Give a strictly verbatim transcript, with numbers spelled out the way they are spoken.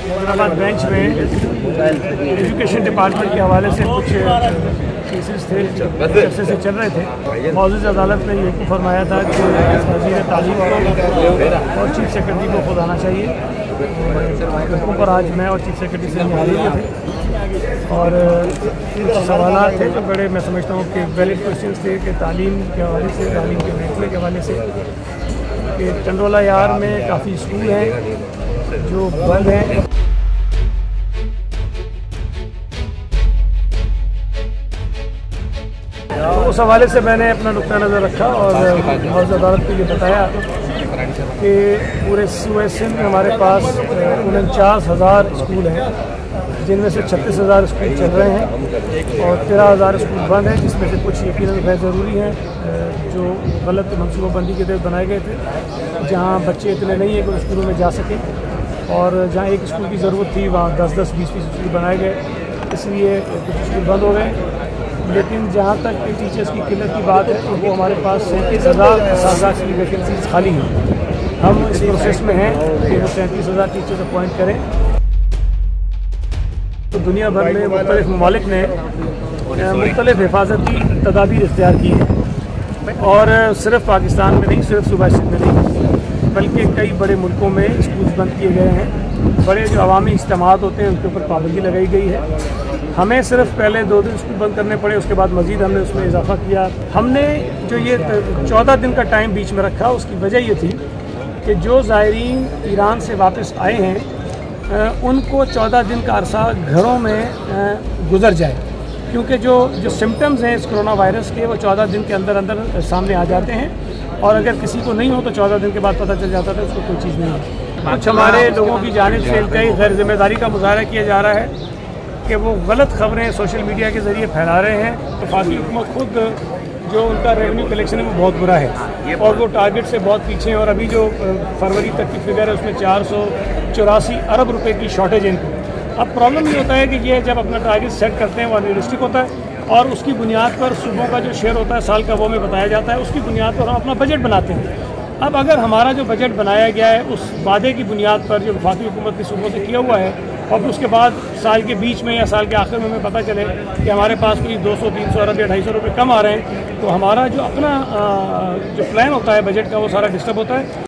Hyderabad bench में education department के हवाले से कुछ केसेस थे जैसे से चल रहे थे। मौजूद अदालत ने ये फरमाया था कि वज़ीर तालीम को और चीफ सेक्रेटरी को खुद आना चाहिए। उसके ऊपर आज मैं और चीफ सेक्रेटरी से हाजिर थे और कुछ सवाल थे जो बड़े मैं समझता हूँ कि वैलिड क्वेश्चन थे कि तालीम के हवाले से, तालीम के महकमे के हवाले से कि टंडोला यार में काफ़ी स्कूल हैं जो बंद हैं। तो उस हवाले से मैंने अपना नुक्ता नज़र रखा और मौजूद अदालत को ये बताया कि पूरे सूबे सिंध में हमारे पास उनचास हज़ार स्कूल हैं, जिनमें से छत्तीस हज़ार स्कूल चल रहे हैं और तेरह हज़ार स्कूल बंद हैं, जिसमें से कुछ यकीनन गैर ज़रूरी हैं जो गलत मनसूबाबंदी के तहत बनाए गए थे, जहाँ बच्चे इतने नहीं हैं कि वो स्कूलों में जा सकें और जहाँ एक स्कूल की ज़रूरत थी वहाँ दस दस बीस बीस स्कूल बनाए गए, इसलिए कुछ स्कूल बंद हो गए। लेकिन जहाँ तक टीचर्स की किल्लत की बात है तो वो हमारे पास सैंतीस हज़ार साठ की वैकेंसीज खाली हैं। हम इस प्रोसेस में हैं कि वो सैंतीस हज़ार टीचर्स अपॉइंट करें। तो दुनिया भर में मुख्तलिफ ममालिक ने मुख्तलिफ हिफाजती तदाबीर इख्तियार की है और सिर्फ पाकिस्तान में नहीं, सिर्फ सूबा सिंध में नहीं, बल्कि कई बड़े मुल्कों में स्कूल बंद किए गए हैं। बड़े जो अवामी इज्तिमात होते हैं उनके ऊपर पाबंदी लगाई गई है। हमें सिर्फ पहले दो दिन स्कूल बंद करने पड़े, उसके बाद मज़ीद हमने उसमें इजाफा किया। हमने जो ये चौदह दिन का टाइम बीच में रखा, उसकी वजह ये थी कि जो ज़ायरीन ईरान से वापस आए हैं उनको चौदह दिन का अरसा घरों में गुजर जाए, क्योंकि जो जो सिम्टम्स हैं इस कोरोना वायरस के वो चौदह दिन के अंदर अंदर सामने आ जाते हैं और अगर किसी को नहीं हो तो चौदह दिन के बाद पता चल जाता था उसको कोई चीज़ नहीं है। कुछ हमारे लोगों की जानिब से कई गैर जिम्मेदारी का मुजाहरा किया जा रहा है कि वो गलत खबरें सोशल मीडिया के ज़रिए फैला रहे हैं। वफाकी हुकूमत खुद जो उनका रेवेन्यू कलेक्शन है वो बहुत बुरा है और वो टारगेट से बहुत पीछे हैं और अभी जो फरवरी तक की फिगर है उसमें चार सौ चौरासी अरब रुपए की शॉर्टेज है इनको। अब प्रॉब्लम ये होता है कि ये जब अपना टारगेट सेट करते हैं वो अनरियलिस्टिक होता है और उसकी बुनियाद पर सूबों का जो शेयर होता है साल का वो में बताया जाता है, उसकी बुनियाद पर हम अपना बजट बनाते हैं। अब अगर हमारा जो बजट बनाया गया है उस वादे की बुनियाद पर जो वफाकी हुकूमत ने सूबों से किया हुआ है और उसके बाद साल के बीच में या साल के आखिर में हमें पता चले कि हमारे पास कोई दो सौ तीन सौ अरब या ढाई सौ रुपये कम आ रहे हैं, तो हमारा जो अपना जो प्लान होता है बजट का वो सारा डिस्टर्ब होता है।